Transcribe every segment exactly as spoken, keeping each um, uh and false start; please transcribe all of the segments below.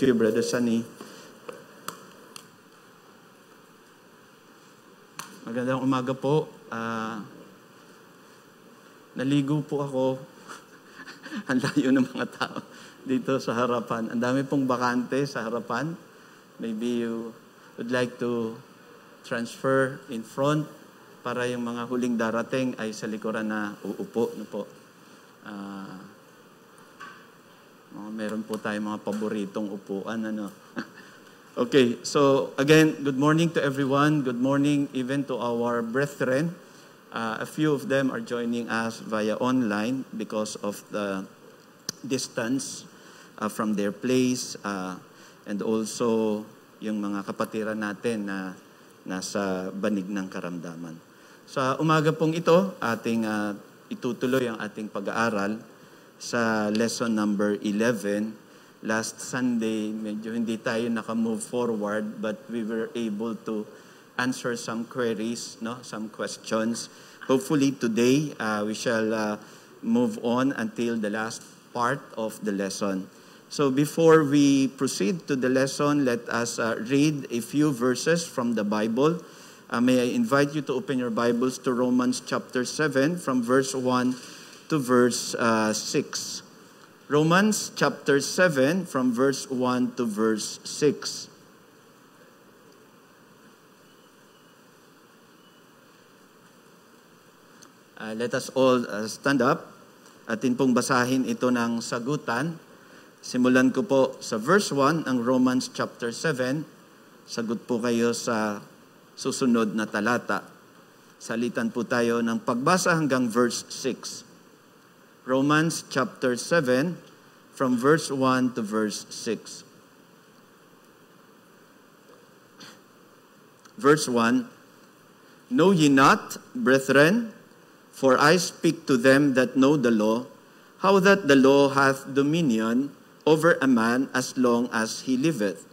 you, Brother Sunny. Magandang umaga po. Uh, naligo po ako. Ang layo ng mga tao dito sa harapan. Ang dami pong bakante sa harapan. Maybe you would like to transfer in front para yung mga huling darating ay sa likuran na uupo. No po. Uh, meron po tayong mga paboritong upuan. Ano? Okay, so again, good morning to everyone. Good morning even to our brethren. Uh, a few of them are joining us via online because of the distance uh, from their place uh, and also yung mga kapatiran natin na nasa banig ng karamdaman. Sa umaga pong ito, ating uh, itutuloy ang ating pag-aaral sa lesson number eleven. Last Sunday, medyo hindi tayo naka-move forward, but we were able to answer some queries, no, some questions. Hopefully today, uh, we shall uh, move on until the last part of the lesson. So before we proceed to the lesson, let us uh, read a few verses from the Bible. Uh, may I invite you to open your Bibles to Romans chapter seven from verse one to verse uh, six. Romans chapter seven from verse one to verse six. Uh, let us all uh, stand up. Atin pong basahin ito ng sagutan. Simulan ko po sa verse one ng Romans chapter seven. Sagot po kayo sa susunod na talata. Salitan po tayo ng pagbasa hanggang verse six. Romans chapter seven from verse one to verse six. Verse one, Know ye not, brethren, for I speak to them that know the law, how that the law hath dominion over a man as long as he liveth.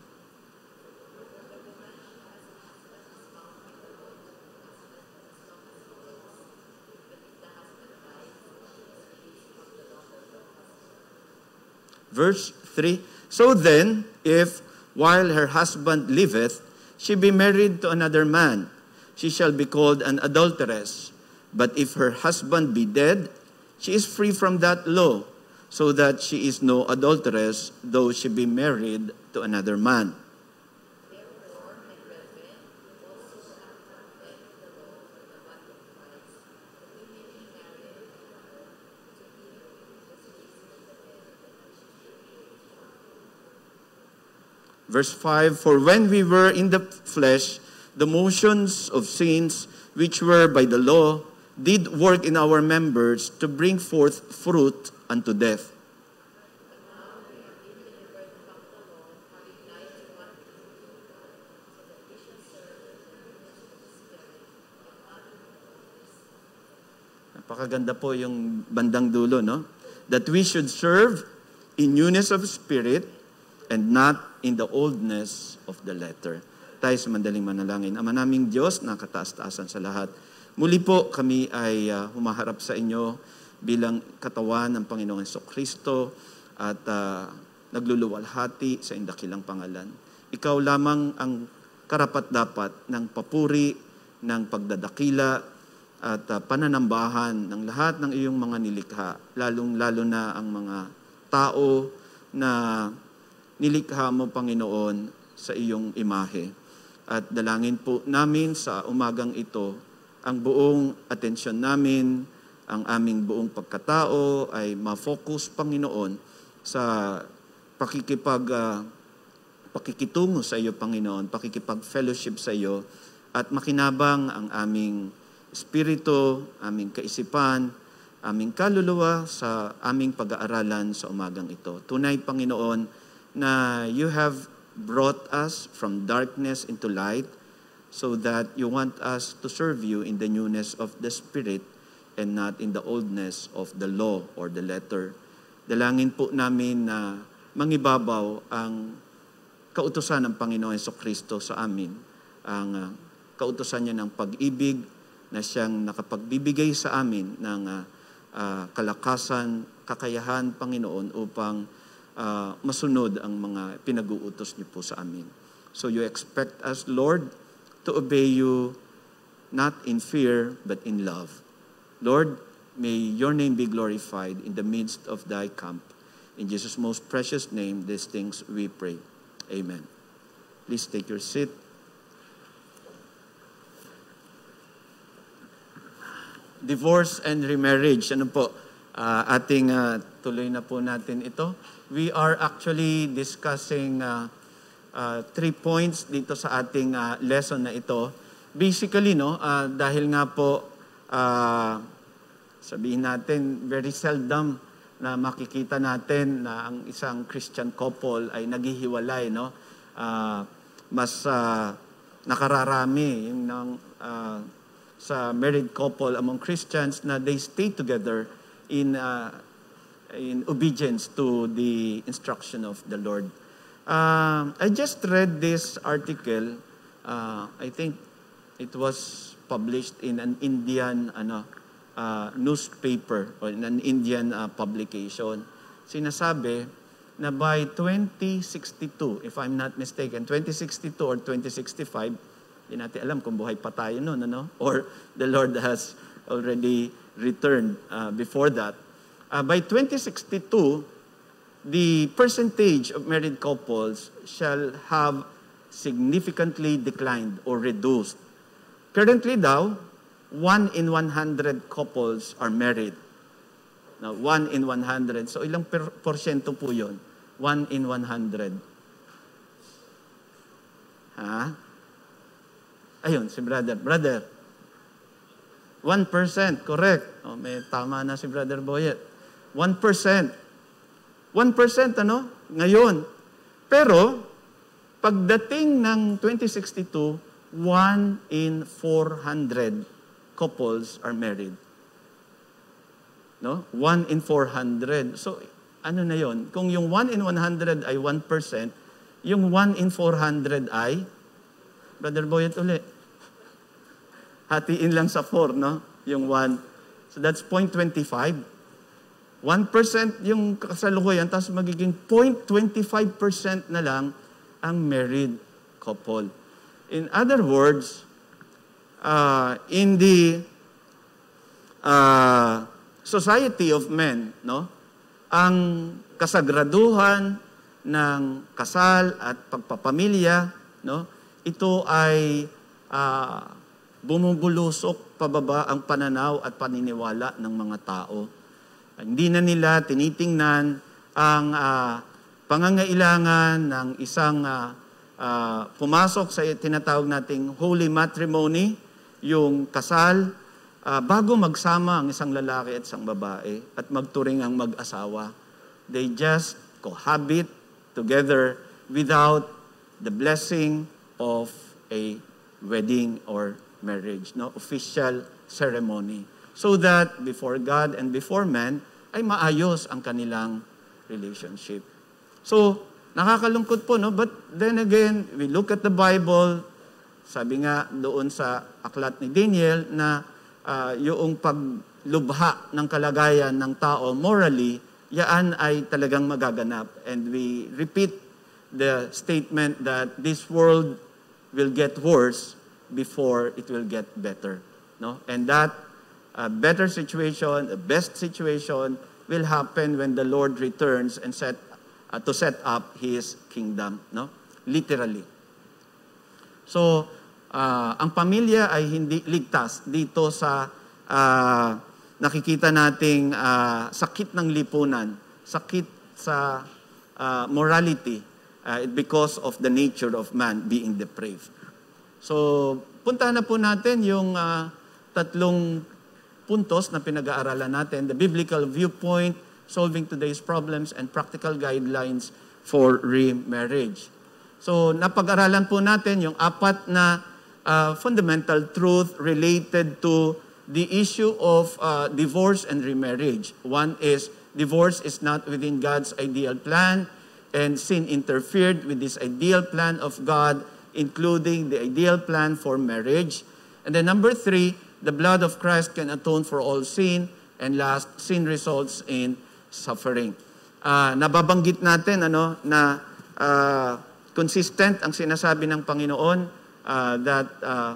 Verse three, So then, if, while her husband liveth, she be married to another man, she shall be called an adulteress. But if her husband be dead, she is free from that law, so that she is no adulteress, though she be married to another man. Verse five, For when we were in the flesh, the motions of sins which were by the law did work in our members to bring forth fruit unto death. Napakaganda po yung bandang dulo, no? That we should serve in newness of spirit and not in the oldness of the letter. Tayo sa mandaling manalangin. Ama naming Diyos, nakataas-taasan sa lahat. Muli po kami ay uh, humaharap sa inyo bilang katawan ng Panginoong Jesucristo at uh, nagluluwalhati sa indakilang pangalan. Ikaw lamang ang karapat-dapat ng papuri, ng pagdadakila at uh, pananambahan ng lahat ng iyong mga nilikha, lalong-lalo na ang mga tao na nilikha mo, Panginoon, sa iyong imahe. At dalangin po namin sa umagang ito, ang buong atensyon namin, ang aming buong pagkatao ay ma-focus, Panginoon, sa pakikipag, uh, pakikitungo sa iyo, Panginoon, pakikipag-fellowship sa iyo, at makinabang ang aming espiritu, aming kaisipan, aming kaluluwa sa aming pag-aaralan sa umagang ito. Tunay, Panginoon, na you have brought us from darkness into light so that you want us to serve you in the newness of the Spirit and not in the oldness of the law or the letter. Dalangin po namin na mangibabaw ang kautusan ng Panginoon Jesucristo sa amin, ang uh, kautusan niya ng pag-ibig na siyang nakapagbibigay sa amin ng uh, uh, kalakasan, kakayahan, Panginoon, upang uh, masunod ang mga pinag-uutos niyo po sa amin. So you expect us, Lord, to obey you not in fear but in love. Lord, may your name be glorified in the midst of thy camp. In Jesus' most precious name, these things we pray. Amen. Please take your seat. Divorce and remarriage. Ano po? Uh, ating uh, tuloy na po natin ito. We are actually discussing uh, uh, three points dito sa ating uh, lesson na ito. Basically, no, uh, dahil nga po, uh, sabihin natin, very seldom na makikita natin na ang isang Christian couple ay naghihiwalay, no? Uh, mas uh, nakararami yung ng, uh, sa married couple among Christians na they stay together in uh, in obedience to the instruction of the Lord. Uh, I just read this article. Uh, I think it was published in an Indian ano uh, newspaper or in an Indian uh, publication. Sinasabi na by twenty sixty-two, if I'm not mistaken, twenty sixty-two or twenty sixty-five, hindi natin alam kung buhay pa tayo noon, ano? Or the Lord has already returned uh, before that. Uh, by twenty sixty-two, the percentage of married couples shall have significantly declined or reduced. Currently daw, one in one hundred couples are married. Now, one in one hundred. So, ilang per porsyento po yun? one in one hundred. Ha? Ayun, si brother. Brother, one percent, correct. Oh, may tama na si Brother Boyet. one percent. one percent, ano? Ngayon. Pero, pagdating ng twenty sixty-two, one in four hundred couples are married. No? one in four hundred. So, ano na yon? Kung yung one in one hundred ay one percent, yung one in four hundred ay, Brother Boyet ulit, hatiin lang sa four, no? Yung one. So, that's zero point two five. one percent yung kasalukuyan, tapos magiging zero point two five percent na lang ang married couple. In other words, uh, in the uh, society of men, no, ang kasagraduhan ng kasal at pagpapamilya, no, ito ay uh, bumubulusok pababa ang pananaw at paniniwala ng mga tao. Hindi na nila tinitingnan ang uh, pangangailangan ng isang uh, uh, pumasok sa tinatawag nating holy matrimony, yung kasal, uh, bago magsama ang isang lalaki at isang babae at magturing ang mag-asawa. They just cohabit together without the blessing of a wedding or marriage, no, official ceremony. So that before God and before man, ay maayos ang kanilang relationship. So, nakakalungkot po, no? But then again, we look at the Bible, sabi nga doon sa aklat ni Daniel na uh, yung paglubha ng kalagayan ng tao morally, yaan ay talagang magaganap. And we repeat the statement that this world will get worse before it will get better. No? And that a better situation, a best situation will happen when the Lord returns and set uh, to set up His kingdom, no? Literally. So, uh, ang pamilya ay hindi ligtas dito sa uh, nakikita nating uh, sakit ng lipunan, sakit sa uh, morality uh, because of the nature of man being depraved. So, puntahan na po natin yung uh, tatlong puntos na pinag-aaralan natin, the biblical viewpoint, solving today's problems, and practical guidelines for remarriage. So, napag-aralan po natin yung apat na uh, fundamental truth related to the issue of uh, divorce and remarriage. One is, divorce is not within God's ideal plan, and sin interfered with this ideal plan of God, including the ideal plan for marriage. And then number three, the blood of Christ can atone for all sin. And last, sin results in suffering. uh, nababanggit natin ano, na uh, consistent ang sinasabi ng Panginoon uh, that uh,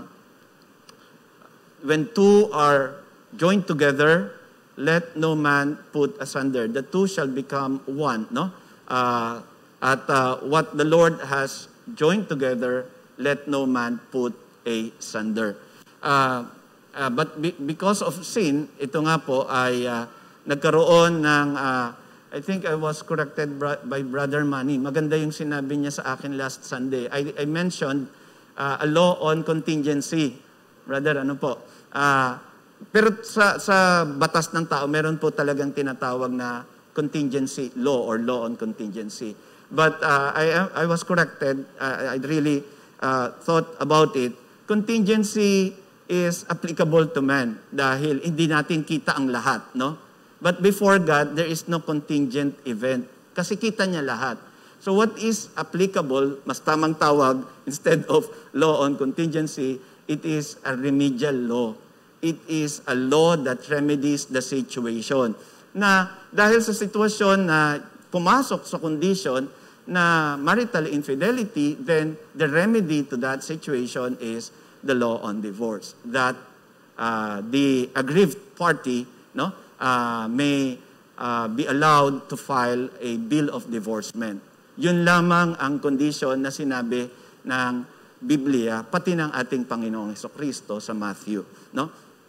when two are joined together, let no man put asunder. The two shall become one. No? Uh, at uh, what the Lord has joined together, let no man put asunder. Uh, uh, but be, because of sin, ito nga po ay uh, nagkaroon ng, uh, I think I was corrected by Brother Manny. Maganda yung sinabi niya sa akin last Sunday. I, I mentioned uh, a law on contingency. Brother, ano po? Uh, pero sa, sa batas ng tao, meron po talagang tinatawag na contingency law or law on contingency. But uh, I, I was corrected. Uh, I really uh, thought about it. Contingency is applicable to man dahil hindi natin kita ang lahat, no? But before God, there is no contingent event kasi kita niya lahat. So what is applicable, mas tamang tawag, instead of law on contingency, it is a remedial law. It is a law that remedies the situation. Na dahil sa sitwasyon na pumasok sa condition na marital infidelity, then the remedy to that situation is the law on divorce. That uh, the aggrieved party, no, uh, may uh, be allowed to file a bill of divorcement. Yun lamang ang condition na sinabi ng Biblia, pati ng ating Panginoong Hesukristo sa Matthew. No?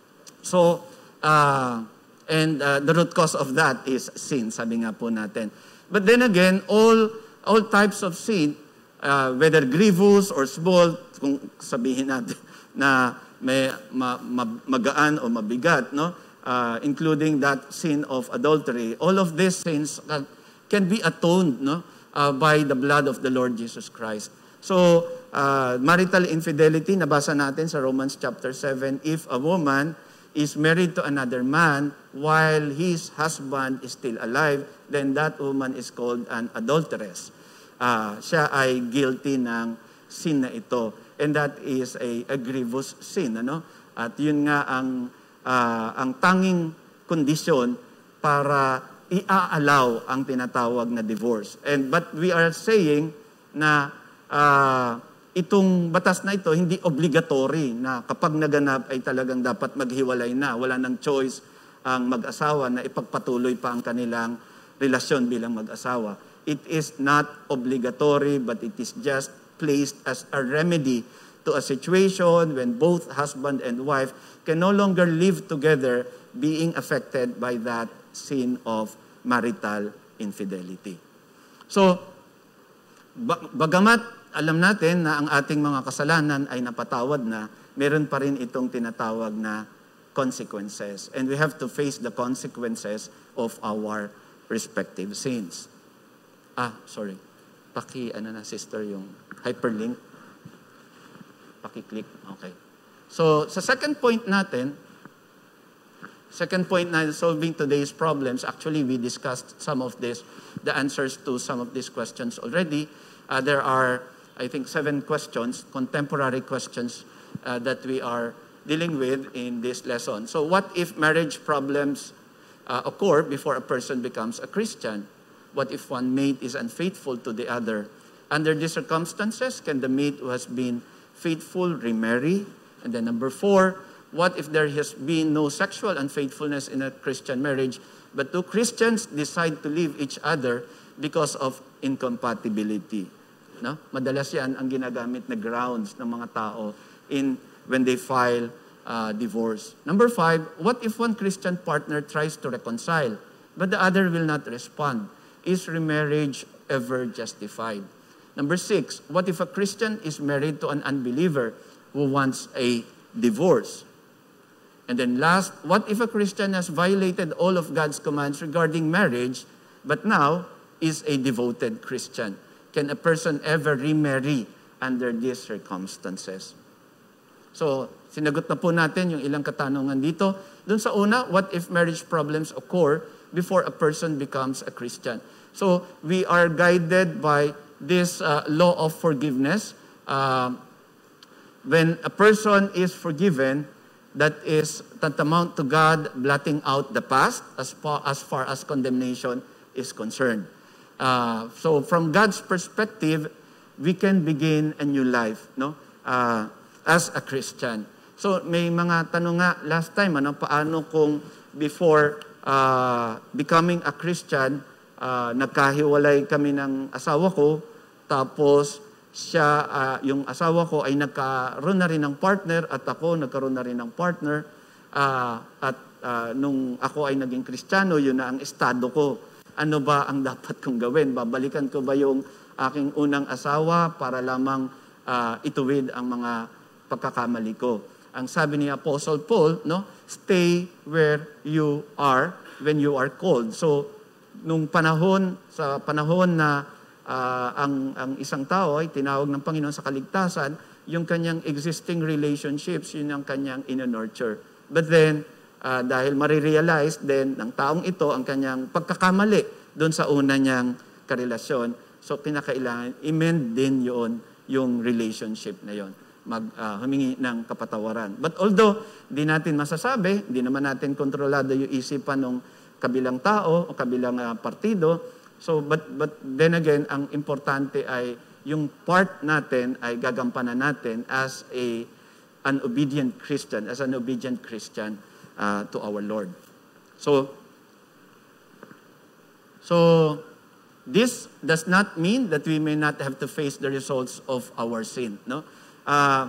So, uh, and uh, the root cause of that is sin, sabi nga po natin. But then again, all all types of sin, uh, whether grievous or small, kung sabihin natin na may ma, ma, magaan o mabigat, no? Uh, including that sin of adultery, all of these sins uh, can be atoned, no? Uh, by the blood of the Lord Jesus Christ. So, uh, marital infidelity, nabasa natin sa Romans chapter seven, if a woman is married to another man while his husband is still alive, then that woman is called an adulteress. Uh, siya ay guilty ng sin na ito. And that is a, a grievous sin. Ano? At yun nga ang, uh, ang tanging kondisyon para i-allow ang tinatawag na divorce. And but we are saying na uh, itong batas na ito hindi obligatory na kapag naganap ay talagang dapat maghiwalay na. Wala nang choice ang mag-asawa na ipagpatuloy pa ang kanilang relasyon bilang mag-asawa. It is not obligatory, but it is just placed as a remedy to a situation when both husband and wife can no longer live together being affected by that sin of marital infidelity. So, bagamat alam natin na ang ating mga kasalanan ay napatawad na, meron pa rin itong tinatawag na consequences. And we have to face the consequences of our respective sins. Ah, sorry. Paki, ano na, sister, yung hyperlink. Paki-click. Okay. So, sa second point natin, second point na solving today's problems, actually, we discussed some of this, the answers to some of these questions already. Uh, there are, I think, seven questions, contemporary questions uh, that we are dealing with in this lesson. So what if marriage problems uh, occur before a person becomes a Christian? What if one mate is unfaithful to the other? Under these circumstances, can the mate who has been faithful remarry? And then number four, what if there has been no sexual unfaithfulness in a Christian marriage, but two Christians decide to leave each other because of incompatibility? No? Madalas yan ang ginagamit na grounds ng mga tao in when they file uh, divorce. Number five, what if one Christian partner tries to reconcile, but the other will not respond? Is remarriage ever justified? Number six, what if a Christian is married to an unbeliever who wants a divorce? And then last, what if a Christian has violated all of God's commands regarding marriage, but now is a devoted Christian? Can a person ever remarry under these circumstances? So, sinagot na po natin yung ilang katanungan dito. Doon sa una, what if marriage problems occur before a person becomes a Christian? So, we are guided by this uh, law of forgiveness. Uh, when a person is forgiven, that is tantamount to God blotting out the past as far as, far as condemnation is concerned. Uh, so from God's perspective, we can begin a new life, no? Uh, as a Christian. So may mga tanong nga last time, ano, paano kung before uh, becoming a Christian, uh, nagkahiwalay kami ng asawa ko, tapos siya, uh, yung asawa ko ay nagkaroon na rin ng partner at ako nagkaroon na rin ng partner, uh, at uh, nung ako ay naging Kristiyano, yun na ang estado ko. Ano ba ang dapat kong gawin? Babalikan ko ba yung aking unang asawa para lamang uh, ituwid ang mga pagkakamali ko? Ang sabi ni Apostle Paul, no, stay where you are when you are called. So, nung panahon, sa panahon na uh, ang, ang isang tao ay tinawag ng Panginoon sa kaligtasan, yung kanyang existing relationships, yun ang kanyang ino-nurture. But then, Uh, dahil marirealize din ng taong ito ang kanyang pagkakamali doon sa una niyang karelasyon. So, kinakailangan, i-mend din yun, yung relationship na yun. Mag, uh, humingi ng kapatawaran. But although, di natin masasabi, di naman natin kontrolado yung isipan ng kabilang tao o kabilang uh, partido. So, but, but then again, ang importante ay yung part natin ay gagampanan natin as a, an obedient Christian, as an obedient Christian, Uh, to our Lord. So, so this does not mean that we may not have to face the results of our sin. No? Uh,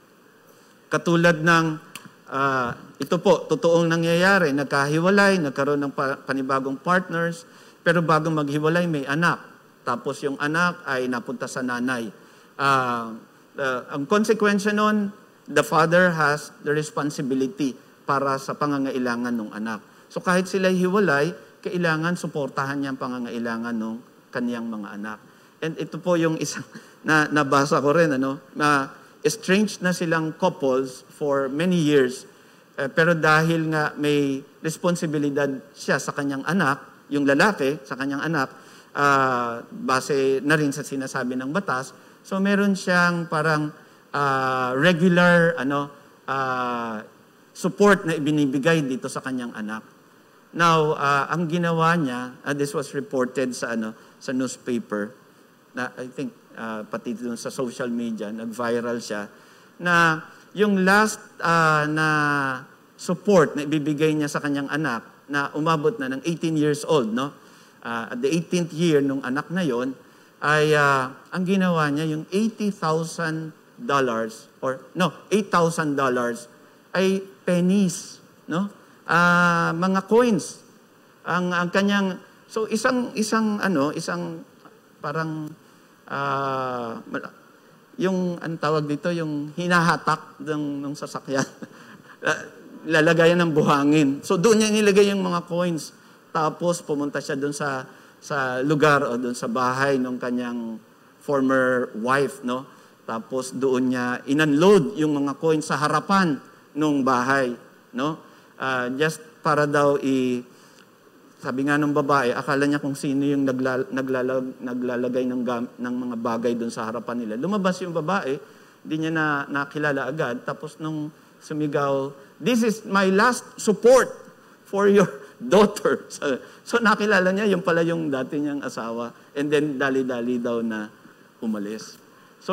katulad ng, uh, ito po, totoong nangyayari, nagkahiwalay, nagkaroon ng panibagong partners, pero bago maghiwalay, may anak. Tapos yung anak ay napunta sa nanay. Uh, uh, ang konsekwensya nun, the father has the responsibility para sa pangangailangan ng anak. So kahit sila hiwalay, kailangan suportahan niya ang pangangailangan ng kaniyang mga anak. And ito po yung isang na nabasa ko rin, ano, na estranged na silang couples for many years. Eh, pero dahil nga may responsibilidad siya sa kanyang anak, yung lalaki sa kanyang anak, uh, base na rin sa sinasabi ng batas, so meron siyang parang uh, regular, ano, uh, support na ibinibigay dito sa kanyang anak. Now, uh, ang ginawa niya, uh, this was reported sa ano sa newspaper, na I think uh, pati doon sa social media, nag-viral siya, na yung last uh, na support na ibibigay niya sa kanyang anak, na umabot na ng eighteen years old, no? Uh, at the eighteenth year nung anak na yon, ay uh, ang ginawa niya, yung eighty thousand dollars, or no, eight thousand dollars, ay pennies, no? Uh, mga coins. Ang ang kanyang, so isang isang ano, isang parang uh, yung anong tawag dito, yung hinahatak ng ng sasakyan. Lalagayan ng buhangin. So doon niya nilagay yung mga coins. Tapos pumunta siya doon sa sa lugar o doon sa bahay ng kanyang former wife, no? Tapos doon niya inunload yung mga coins sa harapan nung bahay, no? Uh, just para daw i sabi nga ng babae, akala niya kung sino yung nagla, naglalag, naglalagay ng, gam, ng mga bagay doon sa harapan nila. Lumabas yung babae, hindi niya na nakilala agad. Tapos nung sumigaw, "This is my last support for your daughter." So, so nakilala niya, yung pala yung dati niyang asawa. And then dali-dali daw na umalis. So,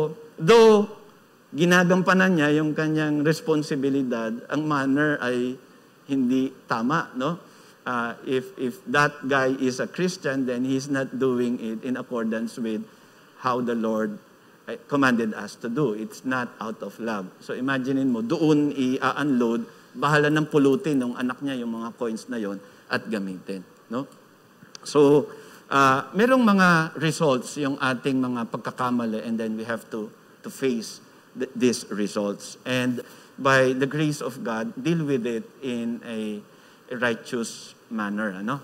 though ginagampanan niya yung kanyang responsibilidad, ang manner ay hindi tama, no? Uh, if if that guy is a Christian, then he's not doing it in accordance with how the Lord uh, commanded us to do. It's not out of love. So imaginein mo, doon i-unload, bahala ng pulutin ng anak niya yung mga coins na yon at gamitin, no? So, uh, merong mga results yung ating mga pagkakamali, and then we have to to face these results, and by the grace of God, deal with it in a righteous manner, ano?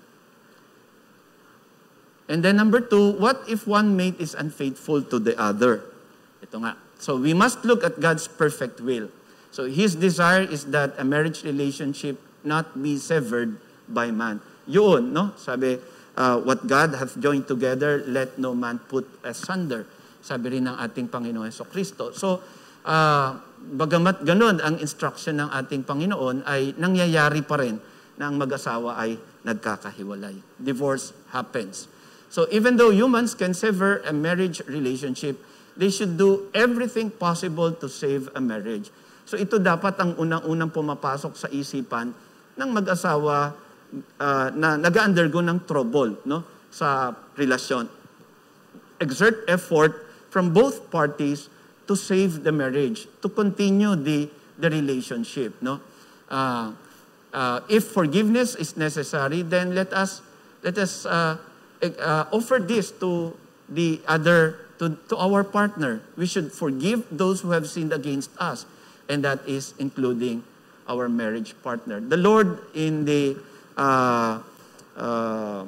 And then number two, what if one mate is unfaithful to the other? Ito nga. So we must look at God's perfect will. So His desire is that a marriage relationship not be severed by man. Yun, no? Sabi, uh, what God hath joined together, let no man put asunder. Sabi rin ng ating Panginoon Jesucristo. So, uh, bagamat ganun ang instruction ng ating Panginoon, ay nangyayari pa rin na ang mag-asawa ay nagkakahiwalay. Divorce happens. So even though humans can sever a marriage relationship, they should do everything possible to save a marriage. So ito dapat ang unang-unang pumapasok sa isipan ng mag-asawa uh, na nag-undergo ng trouble, no, sa relasyon. Exert effort from both parties to save the marriage, to continue the the relationship, no. Uh, uh, if forgiveness is necessary, then let us let us uh, uh, offer this to the other, to to our partner. We should forgive those who have sinned against us, and that is including our marriage partner. The Lord in the uh, uh,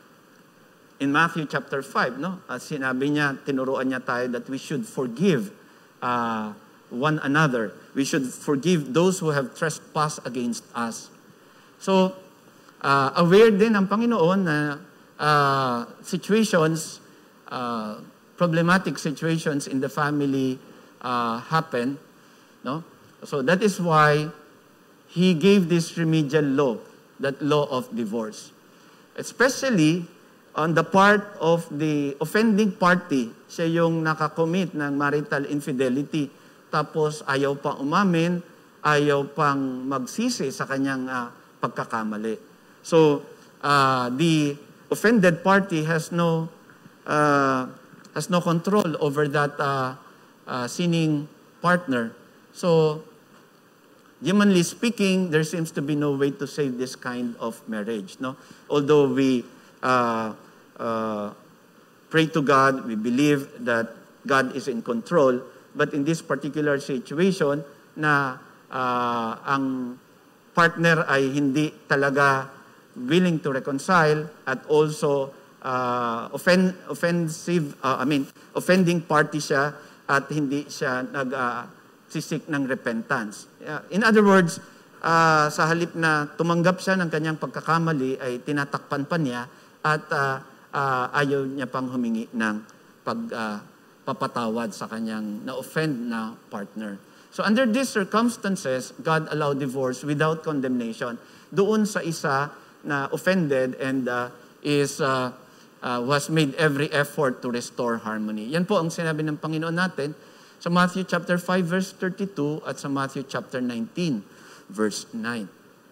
in Matthew chapter five, no, uh, sinabi niya, tinuruan niya tayo that we should forgive uh, one another. We should forgive those who have trespassed against us. So, uh, aware din ang Panginoon na uh, situations, uh, problematic situations in the family uh, happen, no? So that is why He gave this remedial law, that law of divorce. Especially on the part of the offending party, siya yung nakakommit ng marital infidelity, tapos ayaw pang umamin, ayaw pang magsisi sa kanyang uh, pagkakamali. So, uh, the offended party has no uh, has no control over that uh, uh, sinning partner. So, humanly speaking, there seems to be no way to save this kind of marriage, no? Although we uh, uh, pray to God, we believe that God is in control, but in this particular situation na uh, ang partner ay hindi talaga willing to reconcile at also uh, offend, offensive, uh, I mean, offending party siya at hindi siya nag uh, sisik ng repentance. In other words, uh, sa halip na tumanggap siya ng kanyang pagkakamali, ay tinatakpan pa niya at uh, uh, ayaw niya pang humingi ng pagpapatawad uh, sa kanyang na-offend na partner. So under these circumstances, God allowed divorce without condemnation doon sa isa na offended and uh, is uh, uh, was made every effort to restore harmony. Yan po ang sinabi ng Panginoon natin sa Matthew chapter five verse thirty-two at sa Matthew chapter nineteen verse nine.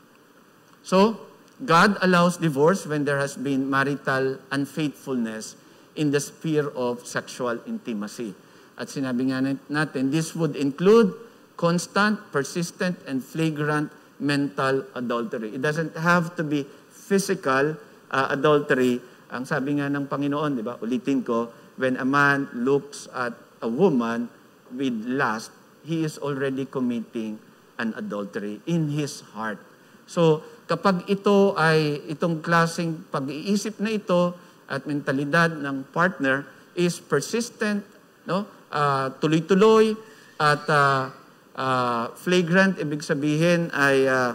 So, God allows divorce when there has been marital unfaithfulness in the sphere of sexual intimacy. At sinabi nga natin, this would include constant, persistent, and flagrant mental adultery. It doesn't have to be physical uh, adultery. Ang sabi nga ng Panginoon, di ba, ulitin ko, when a man looks at a woman with lust, he is already committing an adultery in his heart. So, kapag ito ay, itong klaseng pag-iisip na ito at mentalidad ng partner is persistent, no? Uh, tuloy-tuloy at uh, uh, flagrant, ibig sabihin ay uh,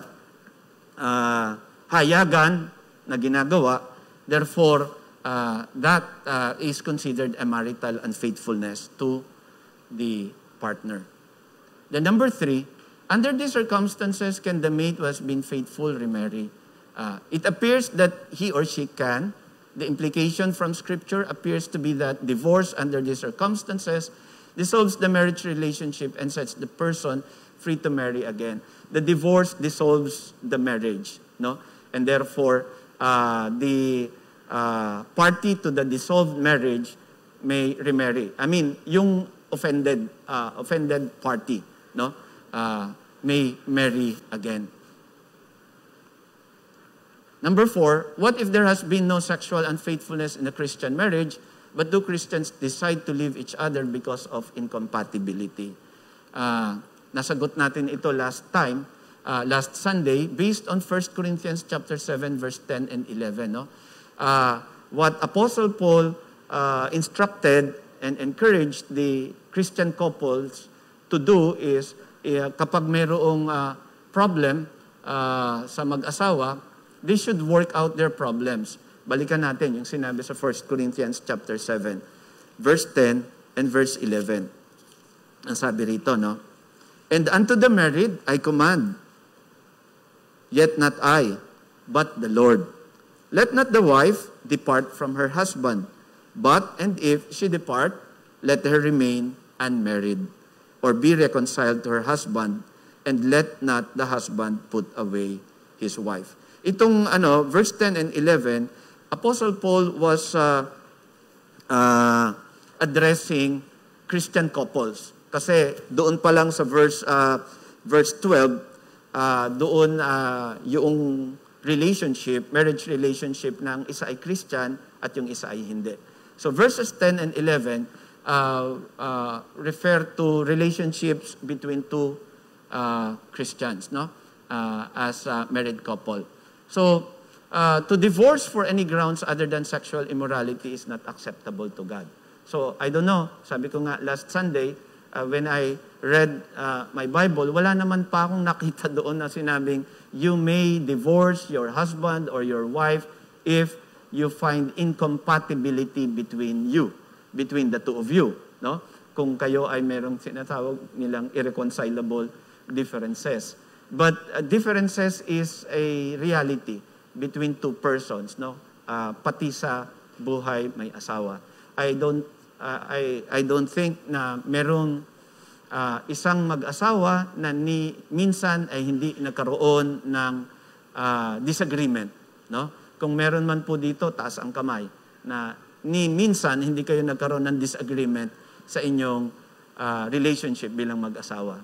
uh, hayagan na ginagawa, therefore, uh, that uh, is considered a marital unfaithfulness to the partner. The number three, under these circumstances, can the mate who has been faithful remarry? Uh, it appears that he or she can. The implication from Scripture appears to be that divorce under these circumstances dissolves the marriage relationship and sets the person free to marry again. The divorce dissolves the marriage, no? And therefore, uh, the uh, party to the dissolved marriage may remarry. I mean, yung offended uh, offended party, no, uh, may marry again. Number four, what if there has been no sexual unfaithfulness in a Christian marriage, but do Christians decide to leave each other because of incompatibility? Uh, nasagot natin ito last time, uh, last Sunday, based on First Corinthians chapter seven, verse ten and eleven. No? Uh, what Apostle Paul uh, instructed and encouraged the Christian couples to do is, uh, kapag mayroong uh, problem uh, sa mag-asawa, they should work out their problems. Balikan natin yung sinabi sa First Corinthians chapter seven, verse ten and verse eleven. Ang sabi rito, no? And unto the married I command, yet not I, but the Lord. Let not the wife depart from her husband, but, and if she depart, let her remain unmarried, or be reconciled to her husband, and let not the husband put away his wife. Itong ano, verse ten and eleven, Apostle Paul was uh, uh, addressing Christian couples. Kasi doon pa lang sa verse uh, verse twelve, uh, doon uh, yung relationship, marriage relationship ng isa ay Christian at yung isa ay hindi. So verses ten and eleven uh, uh, refer to relationships between two uh, Christians, no? Uh, as a married couple. So uh, to divorce for any grounds other than sexual immorality is not acceptable to God. So I don't know, sabi ko nga last Sunday, uh, when I read uh, my Bible, wala naman pa akong nakita doon na sinabing, you may divorce your husband or your wife if you find incompatibility between you, between the two of you. No? Kung kayo ay merong sinatawag nilang irreconcilable differences. But uh, differences is a reality between two persons. No? Uh, pati sa buhay may asawa. I don't, uh, I, I don't think na merong Uh, isang mag-asawa na ni minsan ay hindi nagkaroon ng uh, disagreement, no? Kung meron man po dito, taas ang kamay na ni minsan hindi kayo nagkaroon ng disagreement sa inyong uh, relationship bilang mag-asawa.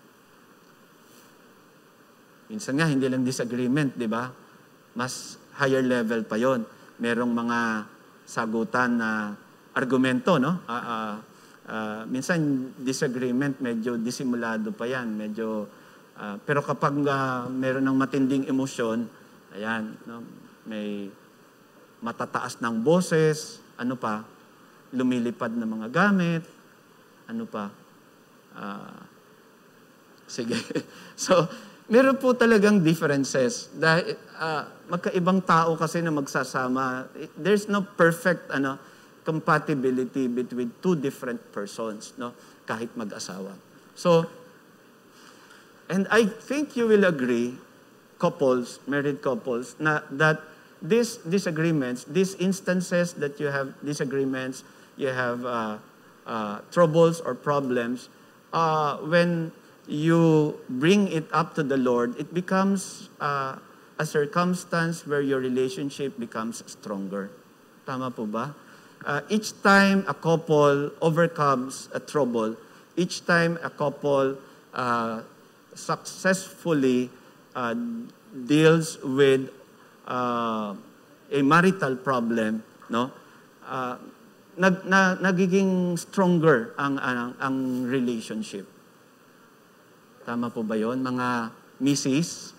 Minsan nga hindi lang disagreement, di ba? Mas higher level pa 'yon. Merong mga sagutan na argumento, no? Uh, uh, Uh, minsan disagreement medyo disimulado pa yan, medyo uh, pero kapag uh, meron ng matinding emosyon, ayan, no, may matataas ng boses, ano pa, lumilipad na mga gamit, ano pa, uh, sige. So meron po talagang differences dahil uh, magkaibang tao kasi na magsasama. There's no perfect ano compatibility between two different persons, no? Kahit mag-asawa. So, and I think you will agree, couples, married couples, na, that these disagreements, these instances that you have disagreements, you have uh, uh, troubles or problems, uh, when you bring it up to the Lord, it becomes uh, a circumstance where your relationship becomes stronger. Tama po ba? Uh, each time a couple overcomes a trouble, each time a couple uh, successfully uh, deals with uh, a marital problem, no? Uh, nag, na, nagiging stronger ang, ang, ang relationship. Tama po ba yun, mga missus?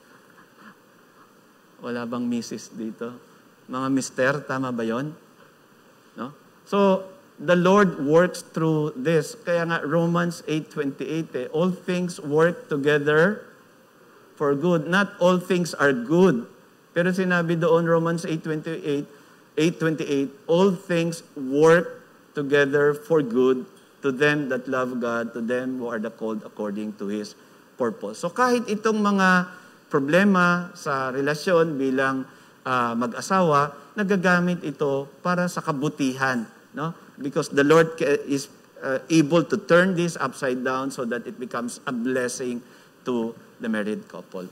Wala bang missus dito? Mga mister, tama ba yun? No? So, the Lord works through this. Kaya nga, Romans eight twenty-eight, eh, all things work together for good. Not all things are good. Pero sinabi doon, Romans eight twenty-eight, eight twenty-eight, all things work together for good to them that love God, to them who are the called according to His purpose. So, kahit itong mga problema sa relasyon bilang uh, mag-asawa, nagagamit ito para sa kabutihan, no? Because the Lord is uh, able to turn this upside down so that it becomes a blessing to the married couple.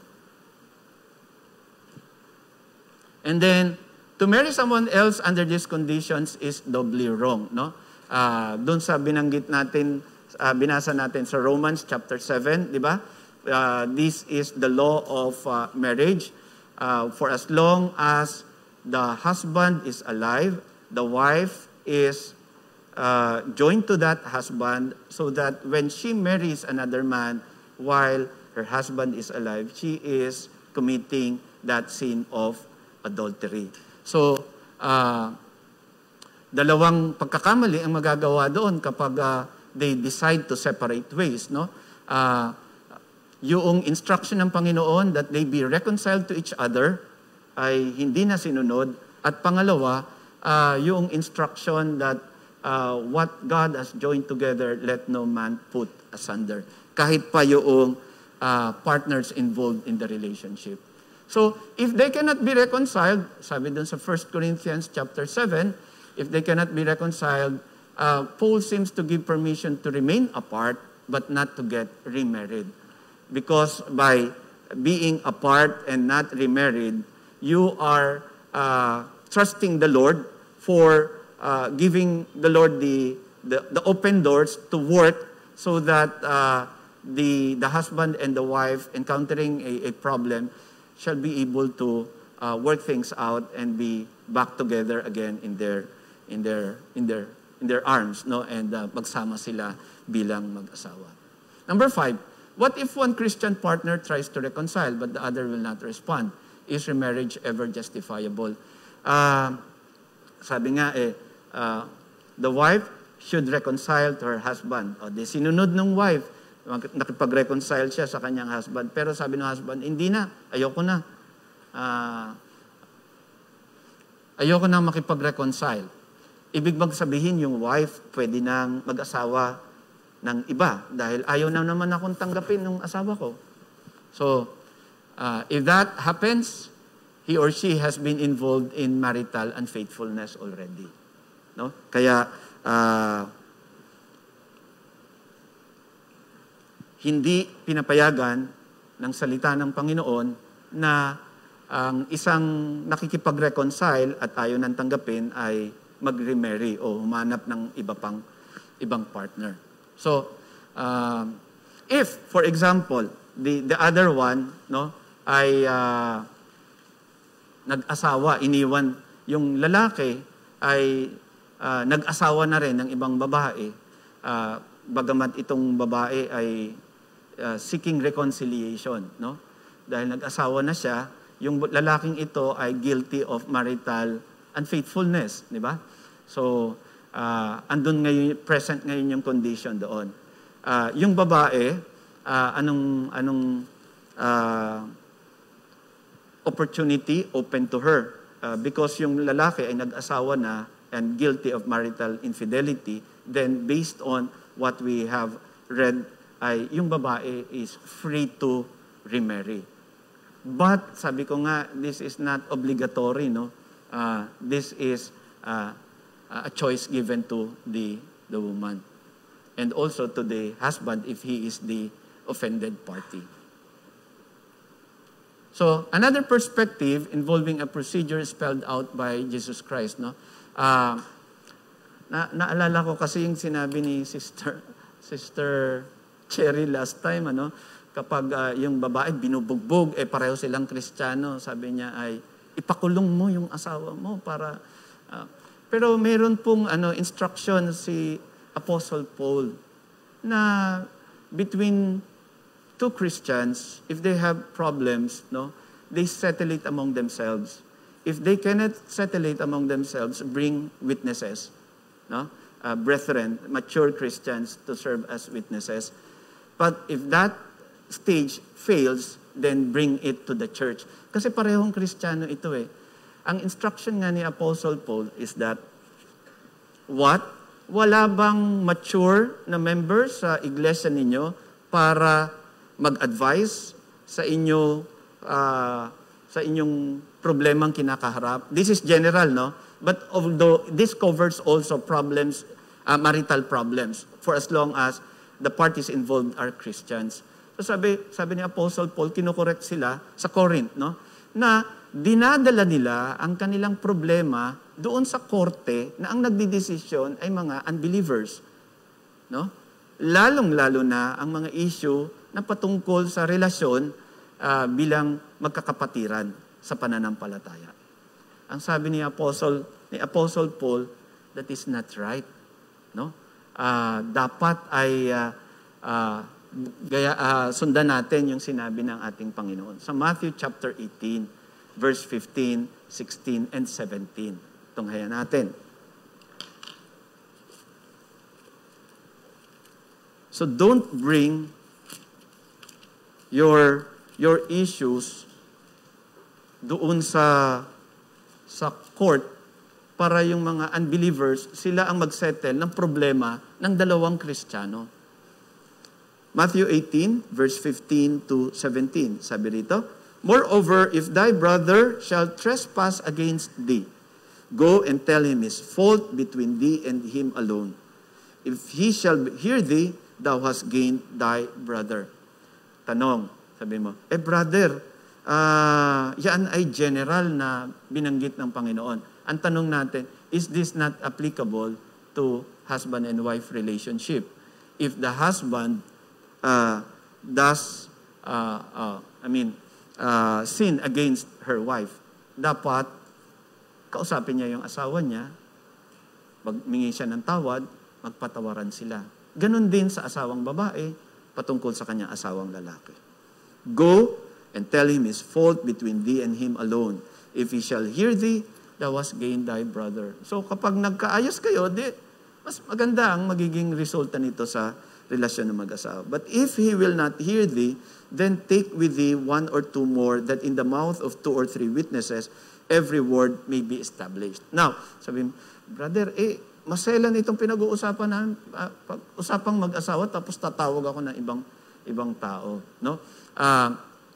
And then, to marry someone else under these conditions is doubly wrong, no? Uh, doon sa binanggit natin, uh, binasa natin sa Romans chapter seven, di ba? Uh, this is the law of uh, marriage. Uh, for as long as the husband is alive, the wife is uh, joined to that husband so that when she marries another man while her husband is alive, she is committing that sin of adultery. So, uh, dalawang pagkakamali ang magagawa doon kapag uh, they decide to separate ways, no? Uh, yung instruction ng Panginoon that they be reconciled to each other ay hindi na sinunod. At pangalawa, uh, yung instruction that uh, what God has joined together, let no man put asunder. Kahit pa yung uh, partners involved in the relationship. So, if they cannot be reconciled, sabi dun sa First Corinthians chapter seven, if they cannot be reconciled, uh, Paul seems to give permission to remain apart, but not to get remarried. Because by being apart and not remarried, you are uh, trusting the Lord for uh, giving the Lord the, the, the open doors to work so that uh, the, the husband and the wife encountering a, a problem shall be able to uh, work things out and be back together again in their in their in their in their arms, no, and uh, magsama sila bilang mag-asawa. Number five, what if one Christian partner tries to reconcile but the other will not respond? Is remarriage ever justifiable? Uh, sabi nga eh, uh, the wife should reconcile to her husband. O di sinunod ng wife, nakipag-reconcile siya sa kanyang husband. Pero sabi ng husband, hindi na, ayoko na. Uh, ayoko na makipag-reconcile. Ibig bang sabihin yung wife pwede nang mag-asawa ng iba dahil ayaw na naman akong tanggapin ng asawa ko. So, uh, if that happens, he or she has been involved in marital unfaithfulness already. No? Kaya, uh, hindi pinapayagan ng salita ng Panginoon na ang isang nakikipag-reconcile at ayaw nang tanggapin ay mag-remarry o humanap ng iba pang ibang partner. So, uh, if, for example, the, the other one no, ay uh, nag-asawa, iniwan yung lalaki ay uh, nag-asawa na rin ng ibang babae, uh, bagamat itong babae ay Uh, seeking reconciliation, no? Dahil nag-asawa na siya, yung lalaking ito ay guilty of marital unfaithfulness, di ba? So, uh, andun ngayon, present ngayon yung condition doon. Uh, yung babae, uh, anong, anong uh, opportunity open to her? Uh, because yung lalaki ay nag-asawa na and guilty of marital infidelity, then based on what we have read, ay yung babae is free to remarry. But, sabi ko nga, this is not obligatory, no? Uh, this is uh, a choice given to the, the woman. And also to the husband if he is the offended party. So, another perspective involving a procedure spelled out by Jesus Christ, no? Uh, na naalala ko kasi yung sinabi ni Sister, Sister Cherry last time, ano, kapag uh, yung babae binubugbog, eh pareho silang Kristiyano, sabi niya ay, ipakulong mo yung asawa mo para... Uh, pero meron pong ano, instruction si Apostle Paul na between two Christians, if they have problems, no, they settle it among themselves. If they cannot settle it among themselves, bring witnesses, no, uh, brethren, mature Christians to serve as witnesses. But if that stage fails, then bring it to the church. Kasi parehong Kristiyano ito eh. Ang instruction nga ni Apostle Paul is that, what? Wala bang mature na members sa iglesia ninyo para mag-advise sa inyo, uh, sa inyong problemang kinakaharap? This is general, no? But although this covers also problems, uh, marital problems, for as long as the parties involved are Christians. So sabi, sabi ni Apostle Paul, kinokorek sila sa Corinth, no? Na dinadala nila ang kanilang problema doon sa korte na ang nagdidesisyon ay mga unbelievers. No? Lalong-lalo na ang mga issue na patungkol sa relasyon uh, bilang magkakapatiran sa pananampalataya. Ang sabi ni Apostle, ni Apostle Paul, that is not right. No? Uh, dapat ay uh, uh, gaya, uh, sundan natin yung sinabi ng ating Panginoon. Sa Matthew chapter eighteen, verse fifteen, sixteen, and seventeen. Tunghayan natin. So don't bring your your issues doon sa sa court para yung mga unbelievers, sila ang magsettle ng problema ng dalawang Kristiyano. Matthew eighteen, verse fifteen to seventeen. Sabi rito, Moreover, if thy brother shall trespass against thee, go and tell him his fault between thee and him alone. If he shall hear thee, thou hast gained thy brother. Tanong, sabi mo, eh brother, uh, yan ay general na binanggit ng Panginoon. Ang tanong natin, is this not applicable to husband and wife relationship? If the husband uh, does, uh, uh, I mean, uh, sin against her wife, dapat kausapin niya yung asawa niya, magmingi siya ng tawad, magpatawaran sila. Ganon din sa asawang babae, patungkol sa kanyang asawang lalaki. Go and tell him his fault between thee and him alone. If he shall hear thee, thou hast gained thy brother. So kapag nagkaayos kayo, di, mas maganda ang magiging resulta nito sa relasyon ng mag-asawa. But if he will not hear thee, then take with thee one or two more, that in the mouth of two or three witnesses, every word may be established. Now, sabi mo, brother, eh, maselan itong pinag-uusapan namin, uh, usapang mag-asawa, tapos tatawag ako ng ibang ibang tao. No? Uh,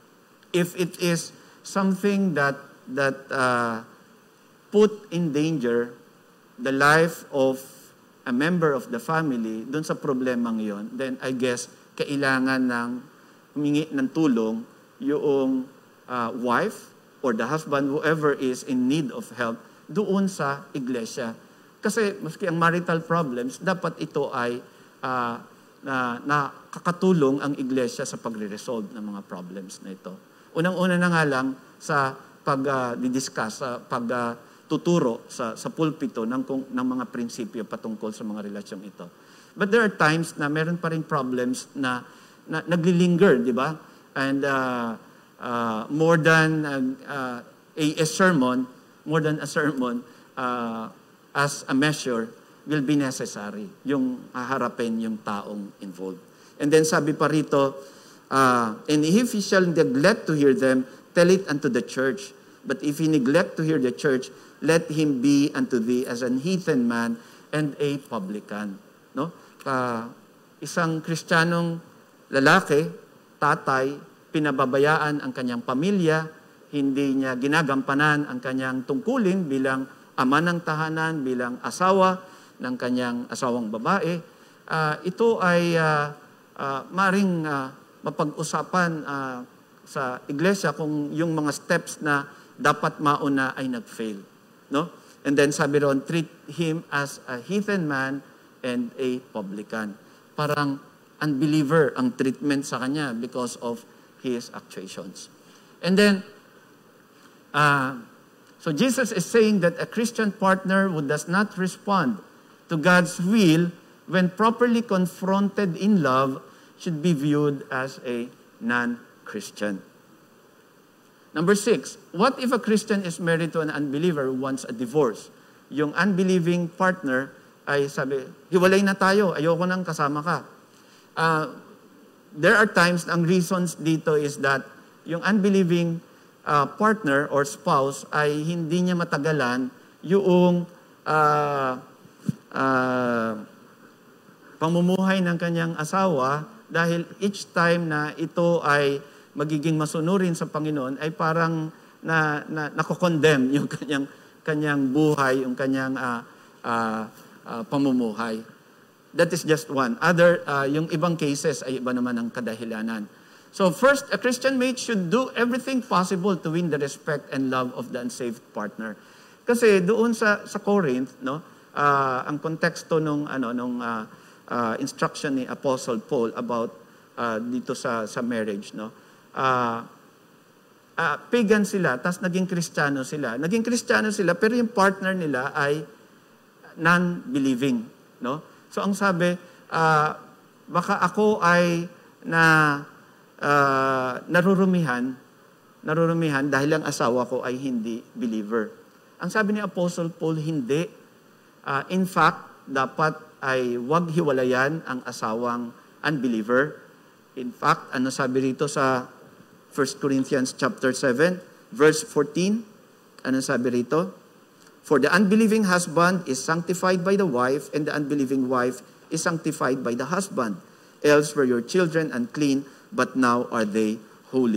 if it is something that that uh, put in danger the life of a member of the family, dun sa problemang yon, then I guess kailangan ng humingi ng tulong yung uh, wife or the husband, whoever is in need of help, doon sa iglesia. Kasi maski ang marital problems, dapat ito ay uh, na, nakakatulong ang iglesia sa pagre-resolve ng mga problems na ito. Unang-una na nga lang sa pag-discuss, uh, sa pag-tuturo uh, sa, sa pulpito ng, kung, ng mga prinsipyo patungkol sa mga relasyong ito. But there are times na meron pa rin problems na na naglilinger, di ba? And uh, uh, more than uh, uh, a, a sermon, more than a sermon, uh, as a measure, will be necessary. Yung haharapin yung taong involved. And then sabi pa rito, uh, and if he shall neglect to hear them, tell it unto the church. But if he neglect to hear the church, let him be unto thee as an heathen man and a publican. No? Uh, isang Kristiyanong lalaki, tatay, pinababayaan ang kanyang pamilya, hindi niya ginagampanan ang kanyang tungkulin bilang ama ng tahanan, bilang asawa ng kanyang asawang babae. Uh, ito ay uh, uh, maring uh, mapag-usapan uh, sa iglesia kung yung mga steps na dapat mauna ay nag-fail. No? And then sabi ron, treat him as a heathen man and a publican. Parang unbeliever ang treatment sa kanya because of his actuations. And then, uh, so Jesus is saying that a Christian partner who does not respond to God's will when properly confronted in love should be viewed as a non-Christian. Number six, what if a Christian is married to an unbeliever who wants a divorce? Yung unbelieving partner ay sabi, hiwalay na tayo, ayoko nang kasama ka. Uh, there are times, ang reasons dito is that yung unbelieving uh, partner or spouse ay hindi niya matagalan yung uh, uh, pamumuhay ng kanyang asawa dahil each time na ito ay magiging masunurin sa Panginoon ay parang na, na nakokondemn yung kanyang, kanyang buhay, yung kanyang uh, uh, uh, pamumuhay. That is just one. Other, uh, yung ibang cases ay iba naman ang kadahilanan. So first, a Christian mate should do everything possible to win the respect and love of the unsaved partner. Kasi doon sa sa Corinth, no, uh, ang konteksto nung ano nung uh, uh, instruction ni Apostle Paul about uh, dito sa sa marriage, no. Uh, uh, pagan sila, tas naging Kristiyano sila. Naging Kristiyano sila pero yung partner nila ay non-believing, no? So ang sabi, uh, baka ako ay na uh, narurumihan, narurumihan dahil ang asawa ko ay hindi believer. Ang sabi ni Apostle Paul, hindi. Uh, in fact, dapat ay wag hiwalayan ang asawang unbeliever. In fact, ano sabi rito sa First Corinthians chapter seven, verse fourteen? Ano sabi rito? For the unbelieving husband is sanctified by the wife, and the unbelieving wife is sanctified by the husband. Else were your children unclean, but now are they holy.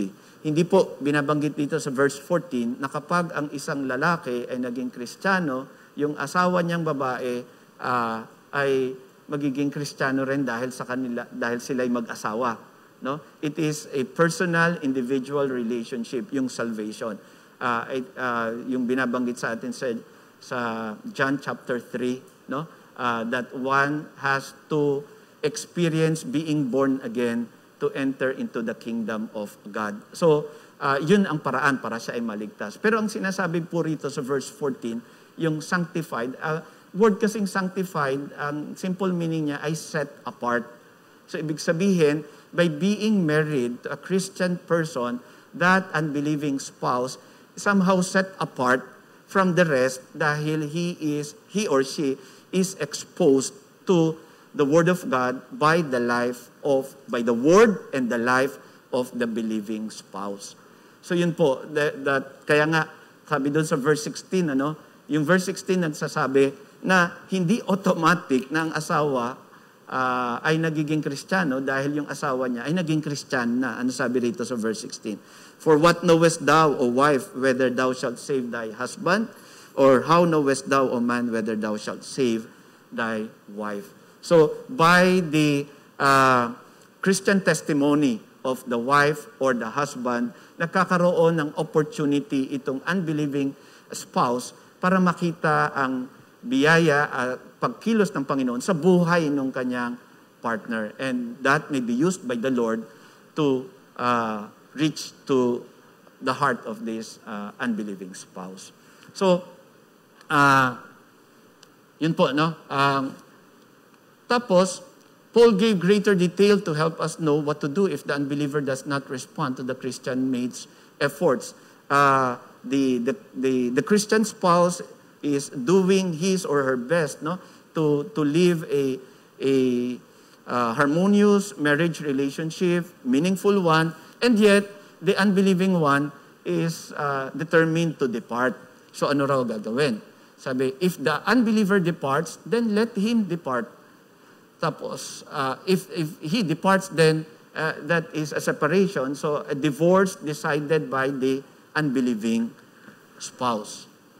hindi po binabanggit dito sa verse fourteen na kapag ang isang lalaki ay naging Kristiyano, yung asawa niyang babae uh, ay magiging Kristiyano rin dahil sa kanila, dahil sila ay mag-asawa. No? It is a personal, individual relationship, yung salvation. Uh, uh, yung binabanggit sa atin sa, sa John chapter three, no? Uh, that one has to experience being born again to enter into the kingdom of God. So, uh, yun ang paraan para siya ay maligtas. Pero ang sinasabi po rito sa verse fourteen, yung sanctified, uh, word kasing sanctified, ang simple meaning niya ay set apart. So, ibig sabihin, by being married to a Christian person, that unbelieving spouse somehow set apart from the rest dahil he is, he or she is exposed to the Word of God by the life of, by the Word and the life of the believing spouse. So yun po, that, that kaya nga, sabi doon sa verse sixteen, ano, yung verse sixteen nagsasabi na hindi automatic na ang asawa uh, ay nagiging Kristiyano dahil yung asawa niya ay naging Kristyan na. Ano sabi rito sa verse sixteen? For what knowest thou, O wife, whether thou shalt save thy husband? Or how knowest thou, O man, whether thou shalt save thy wife? So, by the uh, Christian testimony of the wife or the husband, nagkakaroon ng opportunity itong unbelieving spouse para makita ang biyaya at pagkilos ng Panginoon sa buhay ng kanyang partner. And that may be used by the Lord to uh, reach to the heart of this uh, unbelieving spouse. So, uh, yun po, no? Um, Tapos, Paul gave greater detail to help us know what to do if the unbeliever does not respond to the Christian mate's efforts. Uh, the, the, the, the Christian spouse is doing his or her best, no, to, to live a, a uh, harmonious marriage relationship, meaningful one, and yet, the unbelieving one is uh, determined to depart. So, ano raw gagawin? Sabi, if the unbeliever departs, then let him depart. Tapos, uh, if, if he departs, then uh, that is a separation. So, a divorce decided by the unbelieving spouse.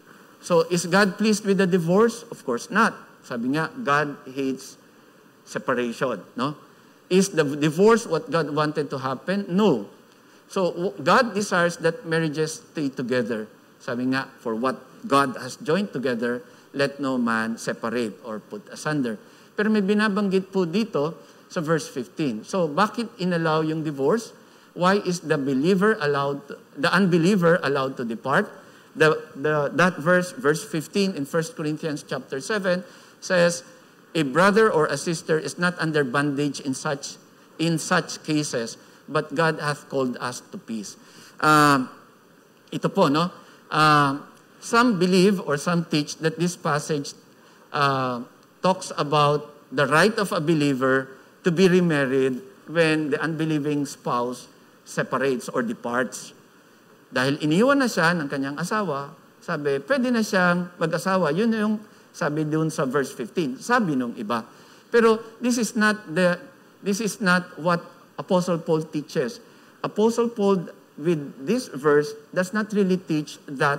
So, is God pleased with the divorce? Of course not. Sabi nga, God hates separation. No? Is the divorce what God wanted to happen? No. So, God desires that marriages stay together. Sabi nga, for what God has joined together, let no man separate or put asunder. Pero may binabanggit po dito sa verse fifteen. So, bakit inallow yung divorce? Why is the believer allowed, to, the unbeliever allowed to depart? The, the, that verse, verse fifteen in First Corinthians chapter seven says, a brother or a sister is not under bondage in such, in such cases, but God hath called us to peace. Um, ito po, no? Uh, some believe or some teach that this passage uh, talks about the right of a believer to be remarried when the unbelieving spouse separates or departs. Dahil iniwan na siya ng kanyang asawa, sabi, pwede na siyang mag-asawa. Yun yung sabi doon sa verse fifteen. Sabi nung iba. Pero this is not the this is not what Apostle Paul teaches. Apostle Paul with this verse does not really teach that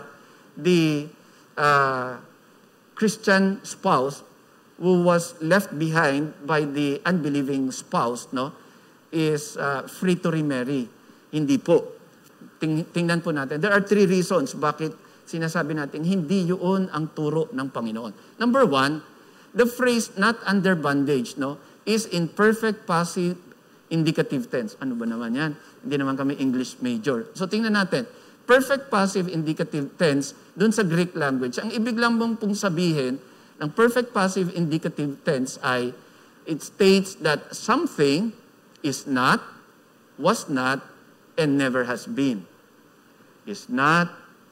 the uh, Christian spouse who was left behind by the unbelieving spouse, no, is uh, free to remarry. Hindi po. Ting tingnan po natin. There are three reasons bakit sinasabi natin hindi yun ang turo ng Panginoon. Number one, the phrase not under bondage, no, is in perfect passive indicative tense. Ano ba naman yan? Hindi naman kami English major. So tingnan natin. Perfect passive indicative tense, dun sa Greek language, ang ibig lang mong pong sabihin ng perfect passive indicative tense ay it states that something is not, was not, and never has been. Is not,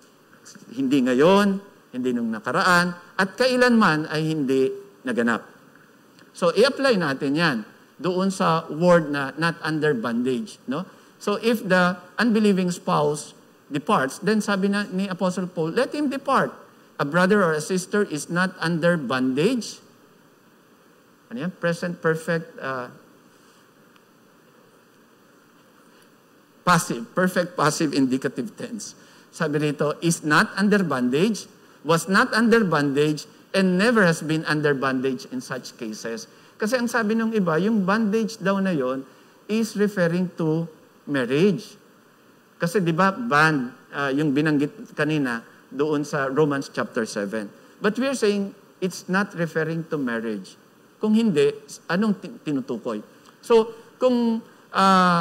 hindi ngayon, hindi nung nakaraan, at kailanman ay hindi naganap. So, i-apply natin yan doon sa word na not under bondage. No? So, if the unbelieving spouse departs, then sabi na ni Apostle Paul, let him depart. A brother or a sister is not under bondage. Ano yan? Present perfect. Uh, passive, perfect passive indicative tense. Sabi rito, is not under bondage, was not under bondage, and never has been under bondage in such cases. Kasi ang sabi ng iba, yung bondage daw na yon is referring to marriage. Kasi di ba, bond, uh, yung binanggit kanina doon sa Romans chapter seven. But we are saying, it's not referring to marriage. Kung hindi, anong tinutukoy? So, kung uh,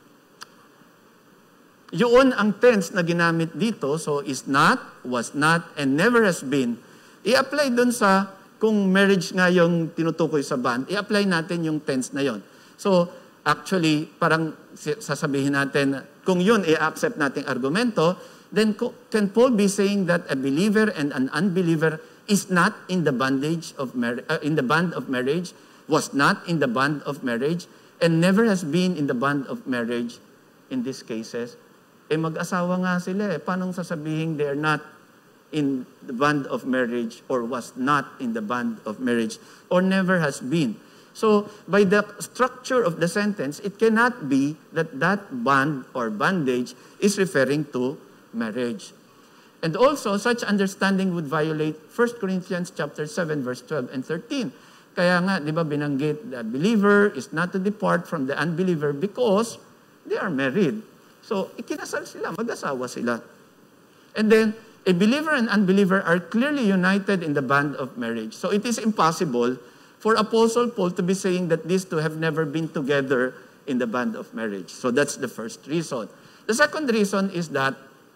yun ang tense na ginamit dito, so is not, was not, and never has been, i-apply dun sa, kung marriage nga yung tinutukoy sa bond, i-apply natin yung tense na yon. So, actually, parang sasabihin natin, kung yun i-accept nating argumento, then can Paul be saying that a believer and an unbeliever is not in the bondage of mar- uh, in the bond of marriage, was not in the bond of marriage, and never has been in the bond of marriage in these cases? Eh mag-asawa nga sila eh. Paano sasabihin they are not in the bond of marriage or was not in the bond of marriage or never has been? So, by the structure of the sentence, it cannot be that that bond or bondage is referring to marriage. And also, such understanding would violate First Corinthians chapter seven, verse twelve and thirteen. Kaya nga, di ba binanggit, the believer is not to depart from the unbeliever because they are married. So, ikinasal sila, mag-asawa sila. And then, a believer and unbeliever are clearly united in the bond of marriage. So, it is impossible for Apostle Paul to be saying that these two have never been together in the bond of marriage. So, that's the first reason. The second reason is that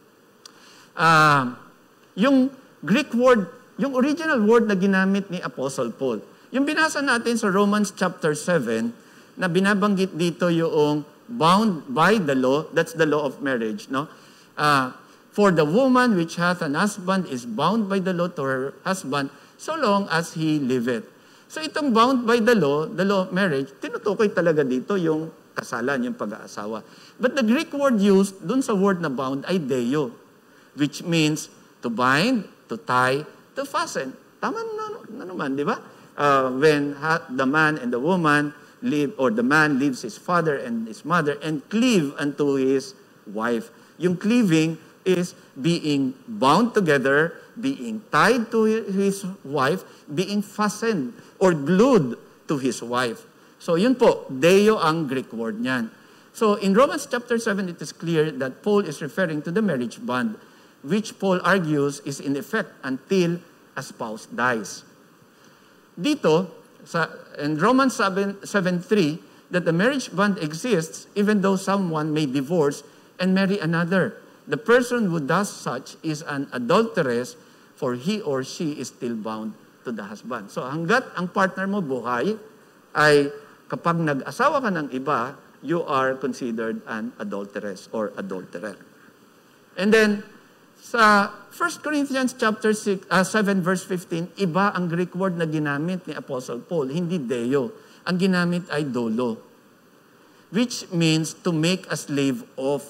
Uh, yung Greek word, yung original word na ginamit ni Apostle Paul, yung binasa natin sa Romans chapter seven, na binabanggit dito yung bound by the law, that's the law of marriage, no? Uh, For the woman which hath an husband is bound by the law to her husband so long as he liveth. So itong bound by the law, the law of marriage, tinutukoy talaga dito yung kasalan, yung pag-aasawa. But the Greek word used dun sa word na bound ay deo, which means to bind, to tie, to fasten. Tama na, na naman, di ba? Uh, when ha, the man and the woman live, or the man leaves his father and his mother and cleave unto his wife. Yung cleaving is being bound together, being tied to his wife, being fastened or glued to his wife. So yun po, deo ang Greek word niyan. So in Romans chapter seven, it is clear that Paul is referring to the marriage bond, which Paul argues is in effect until a spouse dies. Dito, sa, in Romans seven three, that the marriage bond exists even though someone may divorce and marry another. The person who does such is an adulteress, for he or she is still bound to the husband. So hanggat ang partner mo buhay, ay kapag nag-asawa ka ng iba, you are considered an adulteress or adulterer. And then, sa First Corinthians chapter six, uh, seven verse fifteen, iba ang Greek word na ginamit ni Apostle Paul, hindi deo. Ang ginamit ay dolo, which means to make a slave of.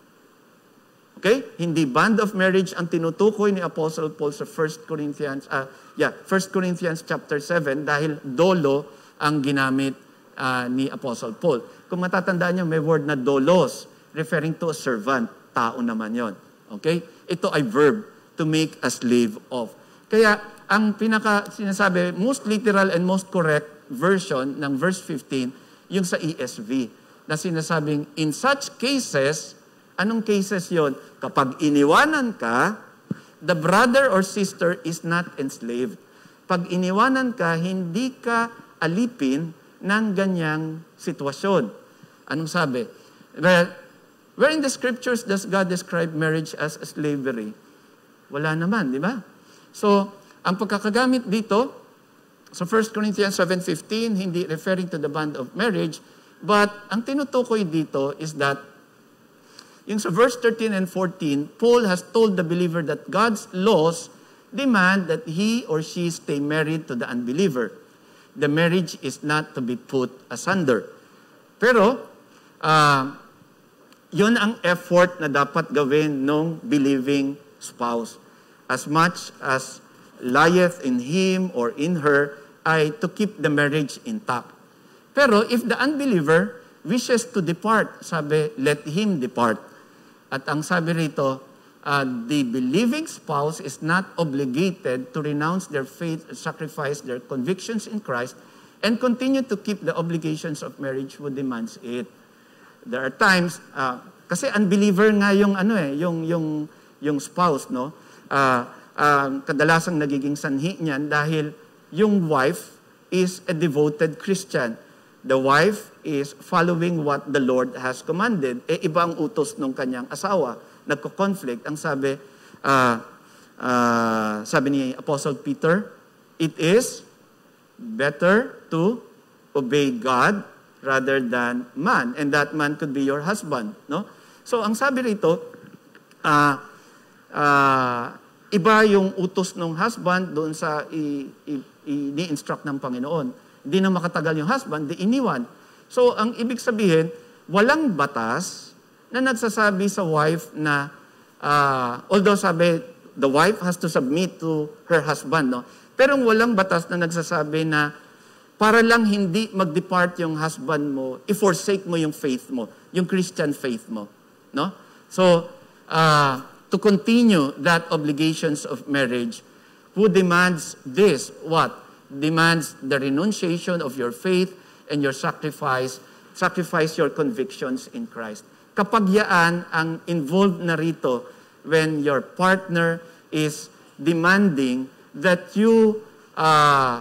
Okay? Hindi bond of marriage ang tinutukoy ni Apostle Paul sa First Corinthians, uh, yeah, First Corinthians chapter seven dahil dolo ang ginamit uh, ni Apostle Paul. Kung matatandaan niyo, may word na dolos, referring to a servant, tao naman yon. Okay? Ito ay verb, to make a slave of. Kaya, ang pinaka sinasabi, most literal and most correct version ng verse fifteen, yung sa E S V, na sinasabing, in such cases, anong cases yon? Kapag iniwanan ka, the brother or sister is not enslaved. Pag iniwanan ka, hindi ka alipin ng ganyang sitwasyon. Anong sabi? Well, where in the scriptures does God describe marriage as a slavery? Wala naman, di ba? So, ang pagkakagamit dito, sa First Corinthians seven fifteen, hindi referring to the bond of marriage, but ang tinutukoy dito is that, yung sa verse thirteen and fourteen, Paul has told the believer that God's laws demand that he or she stay married to the unbeliever. The marriage is not to be put asunder. Pero, uh, yun ang effort na dapat gawin ng believing spouse. As much as lieth in him or in her, ay to keep the marriage intact. Pero if the unbeliever wishes to depart, sabi, let him depart. At ang sabi rito, uh, the believing spouse is not obligated to renounce their faith, sacrifice their convictions in Christ, and continue to keep the obligations of marriage who demands it. There are times, uh, kasi unbeliever nga yung ano eh, yung yung yung spouse, no? Uh, uh, kadalasang nagiging sanhi niyan dahil yung wife is a devoted Christian. The wife is following what the Lord has commanded. Eh, iba ang utos ng kanyang asawa. Nagko-conflict. Ang sabi, uh, uh, sabi ni Apostle Peter, it is better to obey God rather than man. And that man could be your husband. No? So, ang sabi rito, uh, uh, iba yung utos ng husband doon sa i-instruct ng Panginoon. Hindi na makatagal yung husband, di iniwan. So, ang ibig sabihin, walang batas na nagsasabi sa wife na, uh, although sabi, the wife has to submit to her husband, no? Pero walang batas na nagsasabi na para lang hindi mag-depart yung husband mo, i-forsake mo yung faith mo, yung Christian faith mo. No? So, uh, to continue that obligations of marriage, who demands this? What? Demands the renunciation of your faith and your sacrifice, sacrifice your convictions in Christ. Kapag yaan ang involved na rito when your partner is demanding that you uh,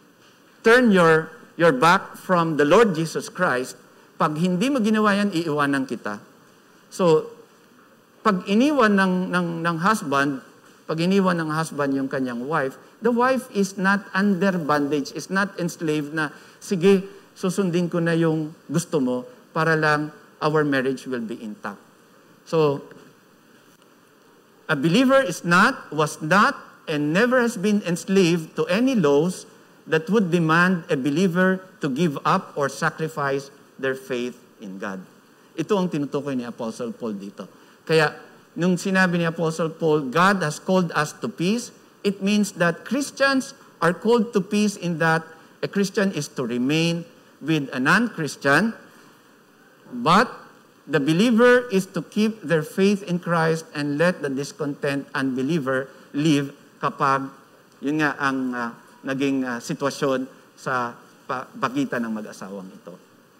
turn your your back from the Lord Jesus Christ, pag hindi mo ginawa yan, iiwanan kita. So, pag iniwan ng, ng, ng husband, pag iniwan ng husband yung kanyang wife, the wife is not under bondage, is not enslaved na, sige, susundin ko na yung gusto mo para lang our marriage will be intact. So, a believer is not, was not, and never has been enslaved to any laws that would demand a believer to give up or sacrifice their faith in God. Ito ang tinutukoy ni Apostle Paul dito. Kaya, nung sinabi ni Apostle Paul, God has called us to peace, it means that Christians are called to peace in that a Christian is to remain with a non-Christian, but the believer is to keep their faith in Christ and let the discontent unbeliever live kapag, yun nga ang uh, naging uh, sitwasyon sa pagitan ng mag-asawang ito.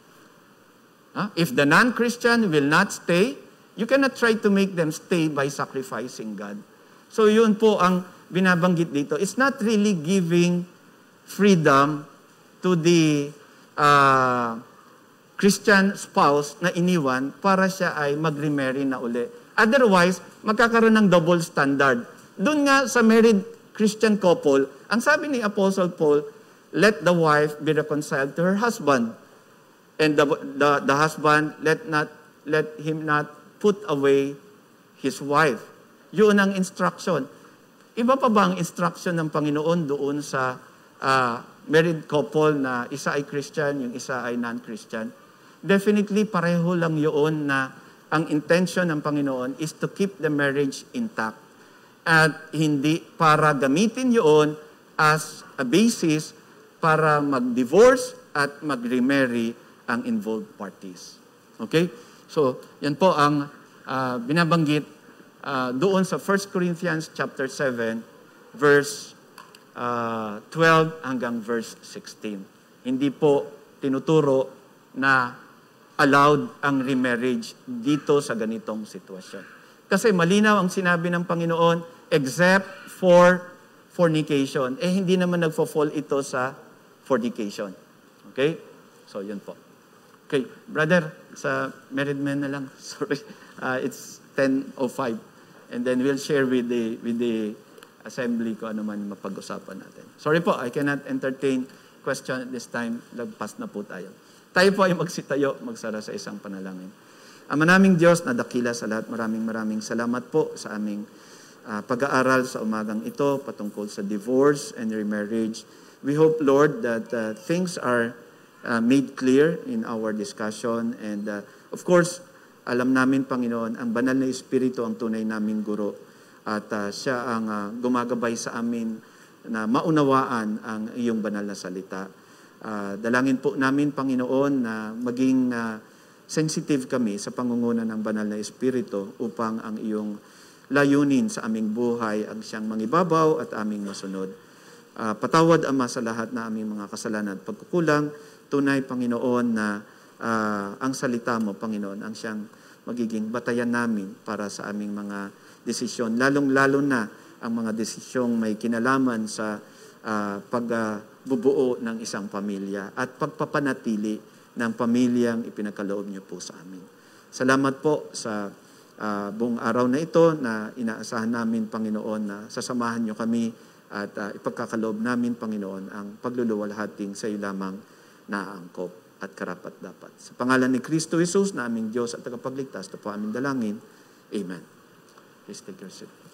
Huh? If the non-Christian will not stay, you cannot try to make them stay by sacrificing God. So yun po ang binabanggit dito. It's not really giving freedom to the uh, Christian spouse na iniwan para siya ay mag-remarry na uli. Otherwise, magkakaroon ng double standard. Doon nga sa married Christian couple, ang sabi ni Apostle Paul, let the wife be reconciled to her husband. And the, the, the husband, let not let him not put away his wife. Yun ang instruction. Iba pa ba ang instruction ng Panginoon doon sa uh, married couple na isa ay Christian, yung isa ay non-Christian? Definitely, pareho lang yun na ang intention ng Panginoon is to keep the marriage intact. At hindi para gamitin yun as a basis para mag-divorce at mag-remarry ang involved parties. Okay? So, yan po ang uh, binabanggit uh, doon sa First Corinthians chapter seven, verse uh, twelve hanggang verse sixteen. Hindi po tinuturo na allowed ang remarriage dito sa ganitong sitwasyon. Kasi malinaw ang sinabi ng Panginoon, except for fornication. Eh, hindi naman nagfo-fall ito sa fornication. Okay? So, yun po. Okay, brother, sa married men na lang. Sorry. Uh, it's ten oh five. And then we'll share with the with the assembly ko ano man mapag-usapan natin. Sorry po, I cannot entertain question at this time. Lagpas na po tayo. Tayo po ay magsitayo, magsara sa isang panalangin. Ama naming Diyos na dakila sa lahat, maraming maraming salamat po sa aming uh, pag-aaral sa umagang ito patungkol sa divorce and remarriage. We hope, Lord, that uh, things are uh, made clear in our discussion. And uh, of course, alam namin, Panginoon, ang banal na Espiritu ang tunay naming guro. At uh, siya ang uh, gumagabay sa amin na maunawaan ang iyong banal na salita. Uh, dalangin po namin, Panginoon, na maging uh, sensitive kami sa pangunguna ng banal na Espiritu upang ang iyong layunin sa aming buhay ang siyang mangibabaw at aming masunod. Uh, patawad, Ama, sa lahat na aming mga kasalanan at pagkukulang. Tunay, Panginoon, na uh, ang salita mo, Panginoon, ang siyang magiging batayan namin para sa aming mga desisyon. Lalong-lalo na ang mga desisyong may kinalaman sa uh, pagbubuo uh, ng isang pamilya at pagpapanatili ng pamilyang ipinagkaloob niyo po sa amin. Salamat po sa uh, buong araw na ito na inaasahan namin, Panginoon, na sasamahan niyo kami at uh, ipagkakaloob namin, Panginoon, ang pagluluwalhating sa iyo lamang naaangkop at karapat-dapat. Sa pangalan ni Kristo Jesus na aming Diyos at tagapagligtas, ito po aming dalangin. Amen. Please take your seat.